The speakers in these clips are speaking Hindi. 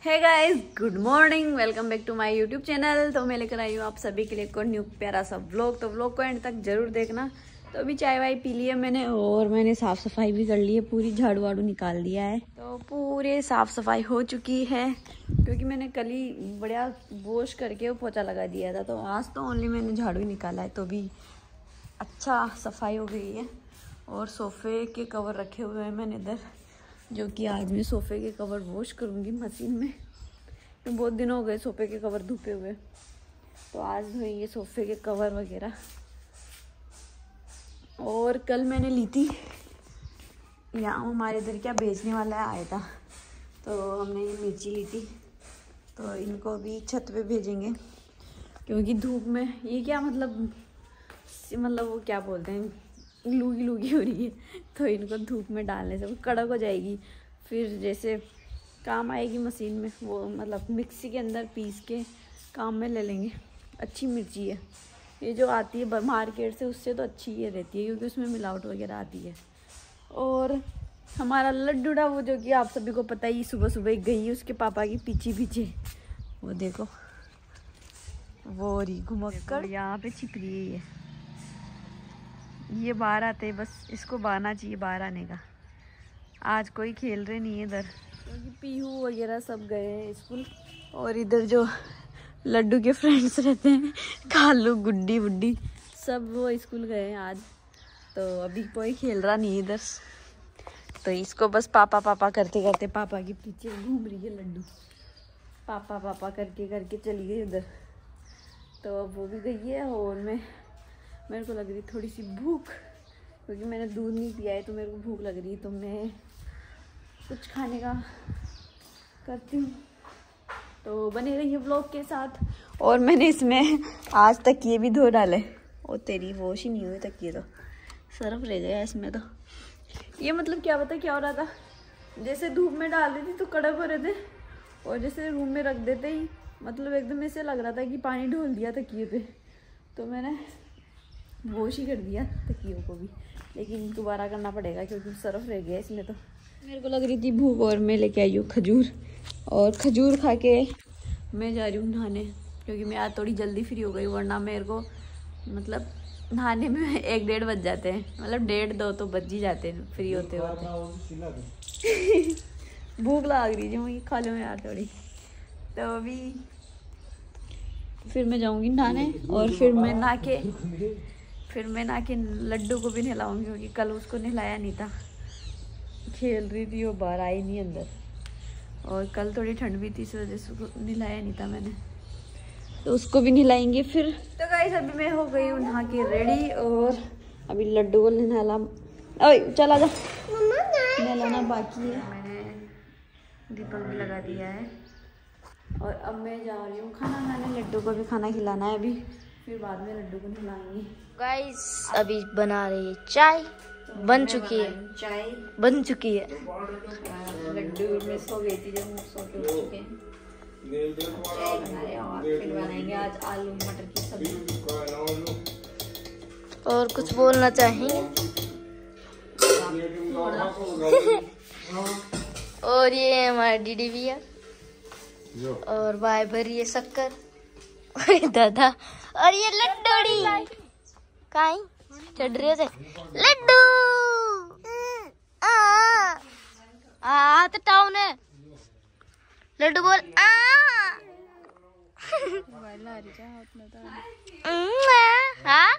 Hey guys, good morning, welcome back to my YouTube channel. तो मैं लेकर आई हूँ आप सभी के लिए एक न्यू प्यारा सा व्लॉग। तो व्लॉग को एंड तक जरूर देखना। तो अभी चाय वाय पी ली है मैंने और मैंने साफ़ सफाई भी कर ली है, पूरी झाड़ू वाड़ू निकाल दिया है। तो पूरे साफ़ सफाई हो चुकी है क्योंकि मैंने कल ही बढ़िया वॉश करके वो पोछा लगा दिया था। तो आज तो ओनली मैंने झाड़ू ही निकाला है, तो भी अच्छा सफाई हो गई है। और सोफ़े के कवर रखे हुए हैं मैंने इधर, जो कि आज मैं सोफ़े के कवर वॉश करूँगी मशीन में। तो बहुत दिन हो गए सोफ़े के कवर धुपे हुए, तो आज धोएंगे सोफ़े के कवर वगैरह। और कल मैंने ली थी, यहाँ हमारे इधर क्या बेचने वाला आया था, तो हमने ये मिर्ची ली थी। तो इनको अभी छत पे भेजेंगे क्योंकि धूप में ये क्या मतलब वो क्या बोलते हैं, लूगी लूगी हो रही है। तो इनको धूप में डालने से वो कड़क हो जाएगी, फिर जैसे काम आएगी मशीन में, वो मतलब मिक्सी के अंदर पीस के काम में ले लेंगे। अच्छी मिर्ची है ये जो आती है मार्केट से, उससे तो अच्छी ये रहती है क्योंकि उसमें मिलावट वगैरह आती है। और हमारा लड्डूड़ा, वो जो कि आप सभी को पता ही, सुबह सुबह गई उसके पापा की पीछे पीछे। वो देखो वो रही घुमक्कड़ यहाँ पे छिप रही है। ये बाहर आते बस इसको बहाना चाहिए बाहर आने का। आज कोई खेल रहे नहीं है इधर क्योंकि पीहू वगैरह सब गए हैं स्कूल। और इधर जो लड्डू के फ्रेंड्स रहते हैं, कालू गुड्डी बुड्डी, सब वो स्कूल गए हैं आज। तो अभी कोई खेल रहा नहीं इधर, तो इसको बस पापा पापा करते करते पापा के पीछे घूम रही है लड्डू। पापा पापा करके करके चली गई उधर। तो अब वो भी गई है और मेरे को लग रही थोड़ी सी भूख, क्योंकि मैंने दूध नहीं पिया है, तो मेरे को भूख लग रही है। तो मैं कुछ खाने का करती हूँ, तो बने रहिए व्लॉग के साथ। और मैंने इसमें आज तकिए भी धो डाले। और तेरी वॉश ही नहीं हुई तकिए, तो सरफ रह गया इसमें। तो ये मतलब क्या पता क्या हो रहा था, जैसे धूप में डाल देती तो कड़क हो रहे थे, और जैसे रूम में रख देते ही मतलब एकदम ऐसे लग रहा था कि पानी ढोल दिया तकिए पे। तो मैंने वॉश ही कर दिया तकियों को भी, लेकिन दोबारा करना पड़ेगा क्योंकि सरफ रह गया इसमें। तो मेरे को लग रही थी भूख और मैं लेके आई हूँ खजूर, और खजूर खा के मैं जा रही हूँ नहाने, क्योंकि मैं आज थोड़ी जल्दी फ्री हो गई। वरना मेरे को मतलब नहाने में 1-1.5 बज जाते हैं, मतलब 1:30-2 तो बज ही जाते हैं फ्री होते होते। भूख लग रही है मुझे, खा लो यार थोड़ी। तो अभी फिर मैं जाऊँगी नहाने, और फिर मैं नहा के लड्डू को भी नहलाऊंगी, क्योंकि कल उसको नहलाया नहीं था, खेल रही थी वो, बाहर आई नहीं अंदर। और कल थोड़ी ठंड भी थी, इस वजह से उसको नहलाया नहीं था मैंने, तो उसको भी नहलाएंगे फिर। तो गाइस अभी मैं हो गई हूँ नहा के रेडी, और अभी लड्डू को नहला, ओए चला जा, नहलाना बाकी है। मैंने दीपक भी लगा दिया है, और अब मैं जा रही हूँ खाना खाने। लड्डू को भी खाना खिलाना है अभी, फिर बाद में लड्डू को नहलाएंगे। गाइस अभी बना रही है चाय, बन चुकी है, चाय बन चुकी है। लड्डू में सो गई थी, जब सो के उठ चुके हैं। चाय बना रहे हैं और फिर बनाएंगे आज आलू मटर की सब्जी। और कुछ बोलना चाहेंगे? और ये हमारा दीदी भी है, और भाई भरी है शक्कर दादा, और ये लड्डूड़ी काई चढ़ रहे थे लड्डू। तो टाउन है लड्डू बोल हाँ।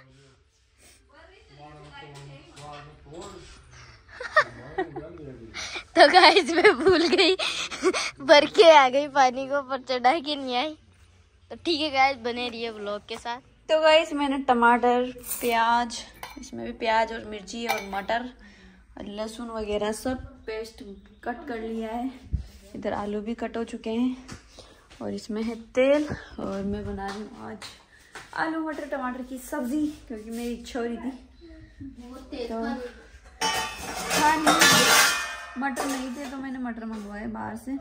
तो गाइस मैं भूल गई, भर के आ गई पानी को, पर चढ़ा के नहीं आई। तो ठीक है गाइस, बने रहिए व्लॉग के साथ। तो गाइस मैंने टमाटर, प्याज, इसमें भी प्याज और मिर्ची और मटर और लहसुन वगैरह सब पेस्ट कट कर लिया है। इधर आलू भी कट हो चुके हैं, और इसमें है तेल। और मैं बना रही हूँ आज आलू मटर टमाटर की सब्जी, क्योंकि मेरी इच्छा हो रही थी। तो हाँ, मटर नहीं थे तो मैंने मटर मंगवाए बाहर से।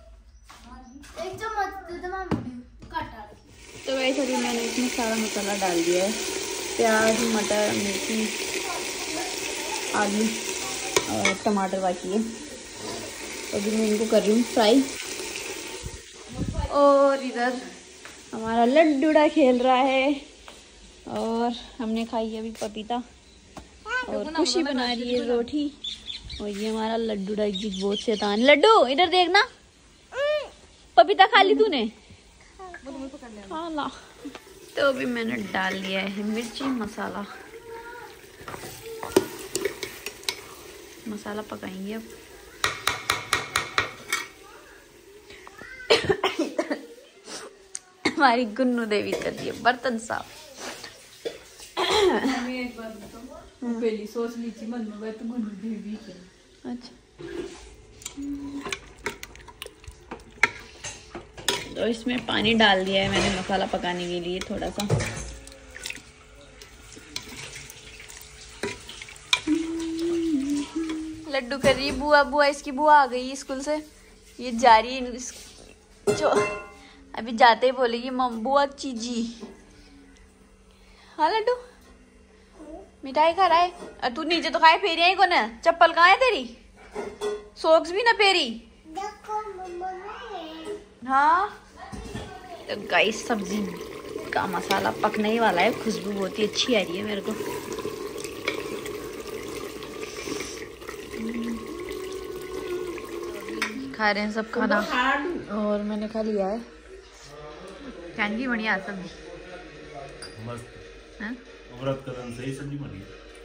तो वैसे अभी मैंने इसमें सारा मसाला डाल दिया है, प्याज, मटर, मिर्ची, आलू और टमाटर बाकी है। तो अभी मैं इनको कर रही हूँ फ्राई। और इधर हमारा लड्डूड़ा खेल रहा है और हमने खाई है अभी पपीता और खुशी बना रही है रोटी और ये हमारा लड्डूड़ा की बहुत शैतान। लड्डू इधर देखना, पपीता खा ली तूने? हाँ ला। तो अभी मैंने डाल लिया है मिर्ची मसाला, मसाला पकाएंगे अब। हमारी गुन्नू देवी कर रही है बर्तन साफ। एक बार बताओ, पहली सोच ली थी मन में तो गुन्नू देवी है। अच्छा, तो इसमें पानी डाल दिया है मैंने मसाला पकाने के लिए थोड़ा सा। लड्डू कर रही है बुआ बुआ, इसकी बुआ आ गई स्कूल से, ये जा रही है जो अभी जाते ही बोलेगी मम बुआ चीजी। हाँ लड्डू मिठाई खा रहा है और तू नीचे तो खाए फेरी आई को ना, चप्पल कहाँ है तेरी, सॉक्स भी ना पेरी। हाँ तो गाइस सब्जी का मसाला पकने ही वाला है, खुशबू बहुत ही अच्छी आ रही है मेरे को। खा रहे हैं सब खाना और मैंने खा लिया है। कैंडी बढ़िया सब्जी सही सब्जी बनी।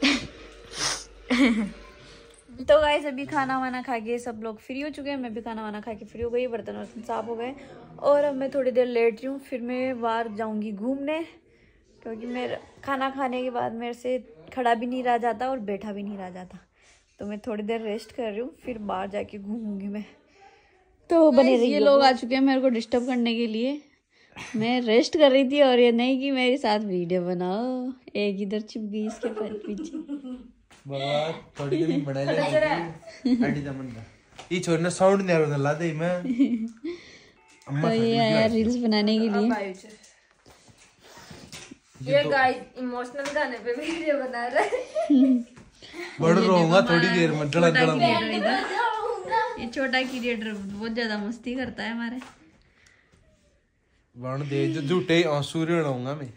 तो गाइस अभी खाना वाना खा के सब लोग फ्री हो चुके हैं, मैं भी खाना वाना खा के फ्री हो गई, बर्तन वर्तन साफ हो गए और अब मैं थोड़ी देर लेट रही हूँ। फिर मैं बाहर जाऊंगी घूमने, क्योंकि मेरा खाना खाने के बाद मेरे से खड़ा भी नहीं रहा जाता और बैठा भी नहीं रहा जाता, तो मैं थोड़ी देर रेस्ट कर रही हूँ, फिर बाहर जाके घूमूंगी मैं। तो बने रहिए। ये लोग आ चुके हैं मेरे को डिस्टर्ब करने के लिए, मैं रेस्ट कर रही थी और ये नहीं कि मेरे साथ वीडियो बनाओ। एक इधर छिप गई इसके पीछे। बाबा थोड़ी देर बना ले आंटी दमन का ये छोड़ना साउंड नहीं आ रहा ला दे मैं। तो ये आया रील्स बनाने के लिए। ये गाइस इमोशनल गाने पे वीडियो बना रहा है। बढ़ रहूंगा थोड़ी देर में डला डला। ये छोटा क्रिएटर बहुत ज्यादा मस्ती करता है हमारे। वर्ण दे जो झूठे आंसू रहूंगा मैं।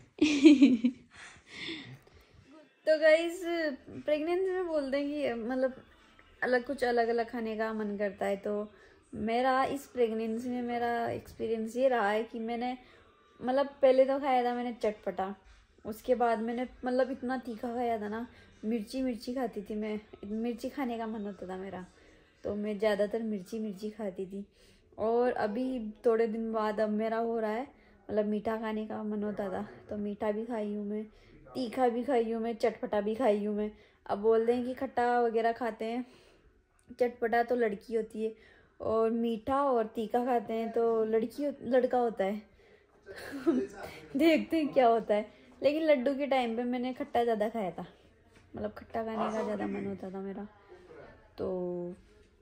तो गाइस प्रेगनेंसी में बोलते हैं कि मतलब अलग कुछ अलग अलग खाने का मन करता है। तो मेरा इस प्रेगनेंसी में मेरा एक्सपीरियंस ये रहा है कि मैंने मतलब पहले तो खाया था मैंने चटपटा, उसके बाद मैंने मतलब इतना तीखा खाया था ना, मिर्ची खाती थी मैं, मिर्ची खाने का मन होता था मेरा, तो मैं ज़्यादातर मिर्ची खाती थी। और अभी थोड़े दिन बाद अब मेरा हो रहा है मतलब मीठा खाने का मन होता था, तो मीठा भी खाई हूँ मैं, तीखा भी खाई हूँ मैं, चटपटा भी खाई हूँ मैं। अब बोल दें कि खट्टा वगैरह खाते हैं, चटपटा तो लड़की होती है और मीठा और तीखा खाते हैं तो लड़का होता है। देखते हैं क्या होता है। लेकिन लड्डू के टाइम पे मैंने खट्टा ज़्यादा खाया था, मतलब खट्टा खाने का ज़्यादा मन होता था मेरा। तो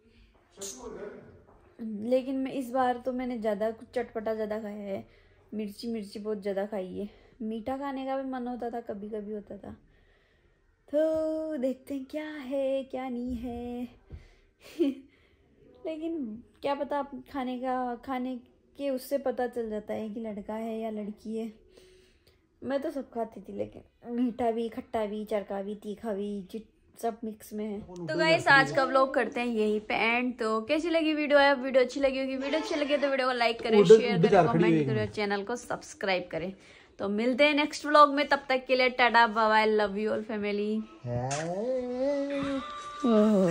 लेकिन मैं इस बार तो मैंने ज़्यादा कुछ चटपटा ज़्यादा खाया है, मिर्ची बहुत ज़्यादा खाई है। मीठा खाने का भी मन होता था, कभी कभी होता था। तो देखते हैं क्या है क्या नहीं है। लेकिन क्या पता खाने के उससे पता चल जाता है कि लड़का है या लड़की है। मैं तो सब खाती थी, लेकिन मीठा भी, खट्टा भी, चरका भी, तीखा भी, सब मिक्स में है। तो गाइस आज का व्लॉग करते हैं यही पे एंड। तो कैसी लगी वीडियो है, वीडियो अच्छी लगी होगी, वीडियो अच्छी लगी तो वीडियो को लाइक करें, शेयर करें, कमेंट करें, चैनल को सब्सक्राइब करें। तो मिलते हैं नेक्स्ट व्लॉग में, तब तक के लिए tata bye bye, love you all family.